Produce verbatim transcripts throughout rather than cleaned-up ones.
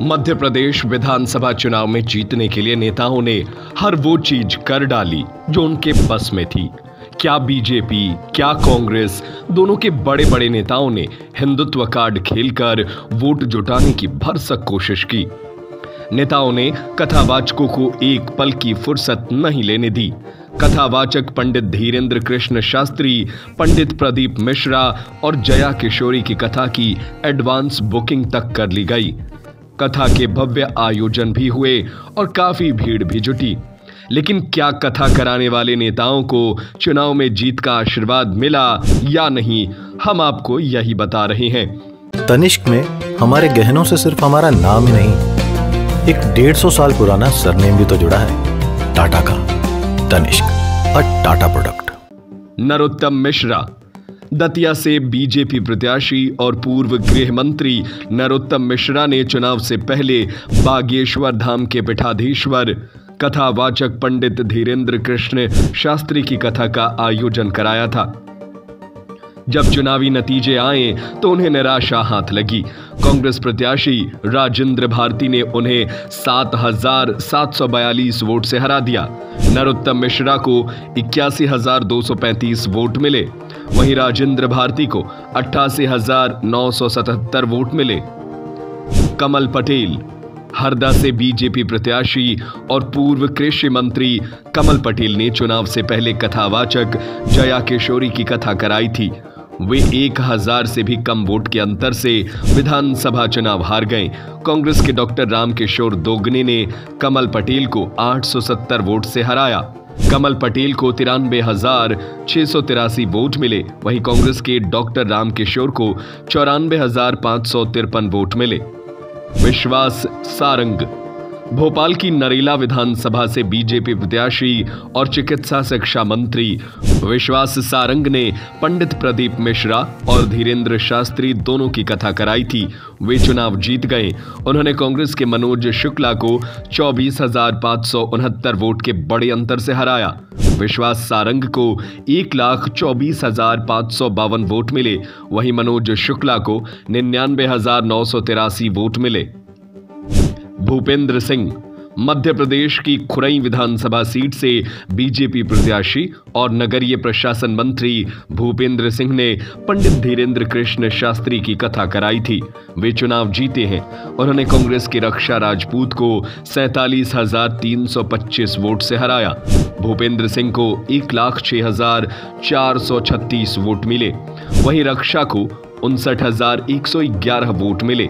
मध्य प्रदेश विधानसभा चुनाव में जीतने के लिए नेताओं ने हर वो चीज कर डाली जो उनके बस में थी। क्या बीजेपी, क्या कांग्रेस, दोनों के बड़े बड़े नेताओं ने हिंदुत्व कार्ड खेलकर वोट जुटाने की भरसक कोशिश की। नेताओं ने कथावाचकों को एक पल की फुर्सत नहीं लेने दी। कथावाचक पंडित धीरेन्द्र कृष्ण शास्त्री, पंडित प्रदीप मिश्रा और जया किशोरी की कथा की एडवांस बुकिंग तक कर ली गई। कथा के भव्य आयोजन भी हुए और काफी भीड़ भी जुटी। लेकिन क्या कथा कराने वाले नेताओं को चुनाव में जीत का आशीर्वाद मिला या नहीं, हम आपको यही बता रहे हैं। तनिष्क में हमारे गहनों से सिर्फ हमारा नाम ही नहीं, एक डेढ़ सौ साल पुराना सरनेम भी तो जुड़ा है, टाटा का। Tanishq, a Tata product. नरोत्तम मिश्रा। दतिया से बीजेपी प्रत्याशी और पूर्व गृह मंत्री नरोत्तम मिश्रा ने चुनाव से पहले बागेश्वर धाम के पीठाधीश्वर कथावाचक पंडित धीरेन्द्र कृष्ण शास्त्री की कथा का आयोजन कराया था। जब चुनावी नतीजे आए तो उन्हें निराशा हाथ लगी। कांग्रेस प्रत्याशी राजेंद्र भारती ने उन्हें सात हजार सात सौ बयालीस वोट से हरा दिया। नरोत्तम मिश्रा को इक्यासी हजार दो सौ पैंतीस वोट मिले, वहीं राजेंद्र भारती को अट्ठासी हजार नौ सौ सतहत्तर वोट मिले। कमल पटेल। हरदा से बीजेपी प्रत्याशी और पूर्व कृषि मंत्री कमल पटेल ने चुनाव से पहले कथावाचक जया किशोरी की कथा कराई थी। वे एक हजार से भी कम वोट के अंतर से विधानसभा चुनाव हार गए। कांग्रेस के डॉक्टर रामकिशोर दोगने ने कमल पटेल को आठ सौ सत्तर वोट से हराया। कमल पटेल को तिरानवे हजार छह सौ तिरासी वोट मिले, वहीं कांग्रेस के डॉक्टर रामकिशोर को चौरानवे हजार पांच सौ तिरपन वोट मिले। विश्वास सारंग। भोपाल की नरेला विधानसभा से बीजेपी प्रत्याशी और चिकित्सा शिक्षा मंत्री विश्वास सारंग ने पंडित प्रदीप मिश्रा और धीरेन्द्र शास्त्री दोनों की कथा कराई थी। वे चुनाव जीत गए। उन्होंने कांग्रेस के मनोज शुक्ला को चौबीस हजार पांच सौ उनहत्तर वोट के बड़े अंतर से हराया। विश्वास सारंग को एक लाख चौबीस हजार पांच सौ बावन वोट मिले, वहीं मनोज शुक्ला को निन्यानवे हजार नौ सौ तिरासी वोट मिले। भूपेंद्र सिंह। मध्य प्रदेश की खुरई विधानसभा सीट से बीजेपी प्रत्याशी और नगरीय प्रशासन मंत्री भूपेंद्र सिंह ने पंडित धीरेन्द्र कृष्ण शास्त्री की कथा कराई थी। वे चुनाव जीते हैं। उन्होंने कांग्रेस के रक्षा राजपूत को सैतालीस हजार तीन सौ पच्चीस वोट से हराया। भूपेंद्र सिंह को एक लाख छह हजार चार सौ छत्तीस वोट मिले, वहीं रक्षा को उनसठ हजार एक सौ ग्यारह वोट मिले।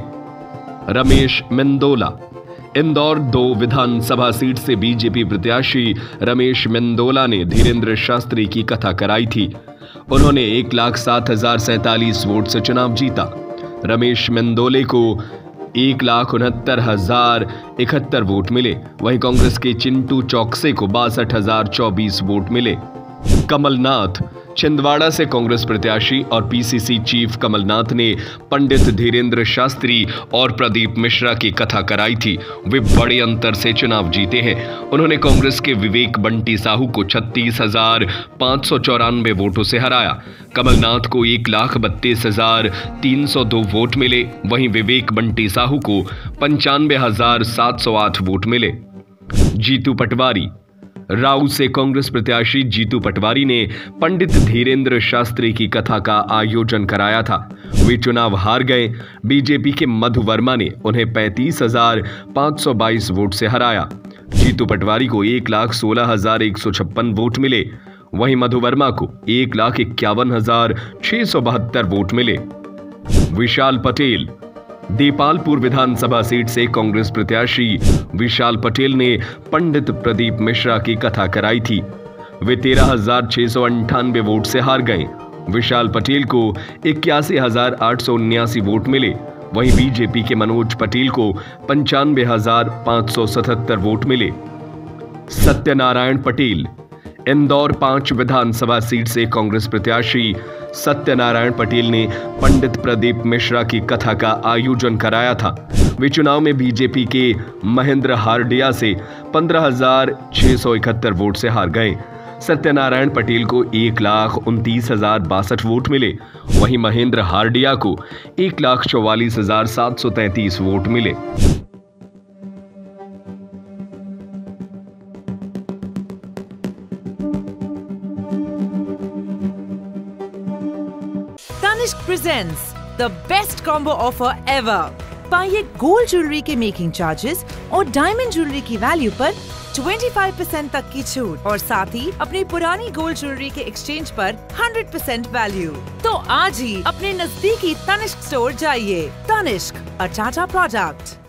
रमेश मेंदोला। इंदौर दो विधानसभा सीट से बीजेपी प्रत्याशी रमेश मेंदोला ने धीरेन्द्र शास्त्री की कथा कराई थी। उन्होंने एक लाख सात हजार सैतालीस वोट से चुनाव जीता। रमेश मेंदोले को एक लाख उनहत्तर हजार इकहत्तर वोट मिले, वहीं कांग्रेस के चिंटू चौकसे को बासठ हजार चौबीस वोट मिले। कमलनाथ। छिंदवाड़ा से कांग्रेस प्रत्याशी और पीसीसी चीफ कमलनाथ ने पंडित धीरेन्द्र शास्त्री और प्रदीप मिश्रा की कथा कराई थी। वे बड़े अंतर से चुनाव जीते हैं। उन्होंने कांग्रेस के विवेक बंटी साहू को छत्तीस हजार पांच सौ चौरानवे वोटों से हराया। कमलनाथ को एक लाख बत्तीस हजार तीन सौ दो वोट मिले, वहीं विवेक बंटी साहू को पंचानवे हजार सात सौ आठ वोट मिले। जीतू पटवारी। राऊ से कांग्रेस प्रत्याशी जीतू पटवारी ने पंडित धीरेन्द्र शास्त्री की कथा का आयोजन कराया था। वे चुनाव हार गए। बीजेपी के मधु वर्मा ने उन्हें पैंतीस हजार पांच सौ बाईस वोट से हराया। जीतू पटवारी को एक लाख सोलह हजार एक सौ छप्पन वोट मिले, वहीं मधु वर्मा को एक लाख इक्यावन हजार छह सौ बहत्तर वोट मिले। विशाल पटेल। देपालपुर विधानसभा सीट से कांग्रेस प्रत्याशी विशाल पटेल ने पंडित प्रदीप मिश्रा की कथा कराई थी। वे तेरह हजार छह सौ अंठानवे वोट से हार गए। विशाल पटेल को इक्यासी हजार आठ सौ उन्यासी वोट मिले, वहीं बीजेपी के मनोज पटेल को पंचानवे हजार पांच सौ सतहत्तर वोट मिले। सत्यनारायण पटेल। इंदौर पांच विधानसभा सीट से कांग्रेस प्रत्याशी सत्यनारायण पटेल ने पंडित प्रदीप मिश्रा की कथा का आयोजन कराया था। वे चुनाव में बीजेपी के महेंद्र हार्डिया से पंद्रह हजार छह सौ इकहत्तर वोट से हार गए। सत्यनारायण पटेल को एक लाख उनतीस हजार बासठ वोट मिले, वहीं महेंद्र हार्डिया को एक लाख चौवालीस हजार सात सौ तैंतीस वोट मिले। Tanishq presents the best combo offer ever. पाइए गोल्ड ज्वेलरी के मेकिंग चार्जेस और डायमंड ज्वेलरी की वैल्यू पर पच्चीस परसेंट तक की छूट और साथ ही अपनी पुरानी गोल्ड ज्वेलरी के एक्सचेंज पर सौ परसेंट वैल्यू। तो आज ही अपने नजदीकी तनिष्क स्टोर जाइए। Tanishq, a Tata product.